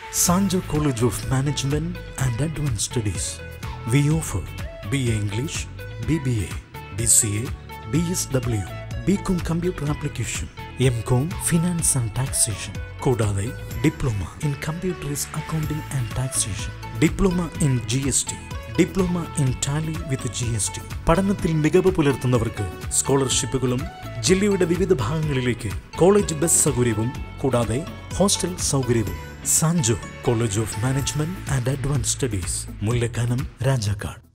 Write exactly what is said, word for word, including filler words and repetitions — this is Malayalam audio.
Sanjo College of Management and Advanced Studies. We offer B A English, B B A, B C A, B S W, B Com Computer Application, M Com Finance and Taxation, കൂടാതെ Diploma in Computerized Accounting and Taxation, Diploma in G S T, Diploma in Tally with G S T. പഠനത്തിൽ മികവ് പുലർത്തുന്നവർക്ക് സ്കോളർഷിപ്പുകളും ജില്ലയുടെ വിവിധ ഭാഗങ്ങളിലേക്ക് കോളേജ് ബസ് സൗകര്യവും കൂടാതെ ഹോസ്റ്റൽ സൗകര്യവും. Sanjo college of management and advance studies, Mullakkanam, Rajakkad.